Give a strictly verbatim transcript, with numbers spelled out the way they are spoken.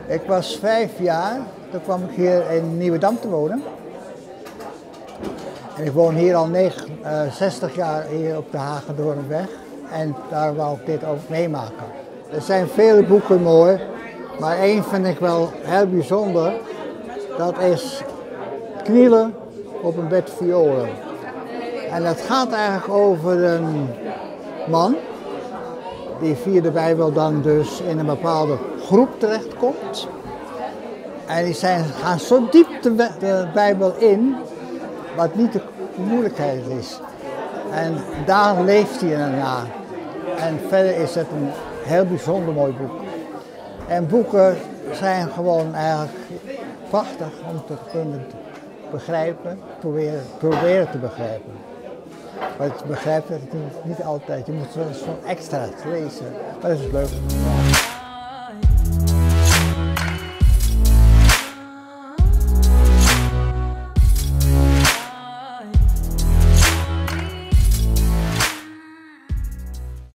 Ik was vijf jaar, toen kwam ik hier in Nieuwedam te wonen. En ik woon hier al negenenzestig jaar hier op de Hagedoornweg. En daar wou ik dit ook meemaken. Er zijn vele boeken mooi, maar één vind ik wel heel bijzonder. Dat is Knielen op een bed violen. En dat gaat eigenlijk over een man die via de Bijbel dan dus in een bepaalde groep terechtkomt. En die zijn, gaan zo diep de, de Bijbel in, wat niet de moeilijkheid is. En daar leeft hij naar. En verder is het een heel bijzonder mooi boek. En boeken zijn gewoon eigenlijk prachtig om te kunnen begrijpen, proberen, proberen te begrijpen. Maar het begrijpt het niet altijd, je moet wel zo'n extra lezen, maar dat is leuk.